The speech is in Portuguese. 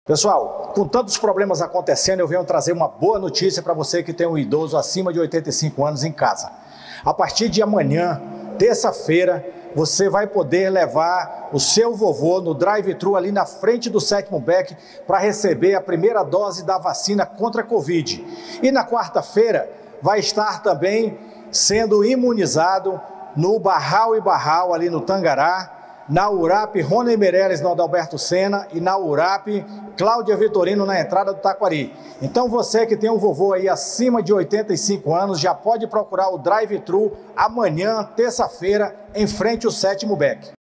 Pessoal, com tantos problemas acontecendo, eu venho trazer uma boa notícia para você que tem um idoso acima de 85 anos em casa. A partir de amanhã, terça-feira, você vai poder levar o seu vovô no drive-thru ali na frente do 7º BEC para receber a primeira dose da vacina contra a Covid. E na quarta-feira vai estar também sendo imunizado no Barral e Barral, ali no Tangará, na URAP Rony Meirelles, no Adalberto Senna, e na URAP Cláudia Vitorino, na entrada do Taquari. Então você que tem um vovô aí acima de 85 anos, já pode procurar o drive-thru amanhã, terça-feira, em frente ao 7º BEC.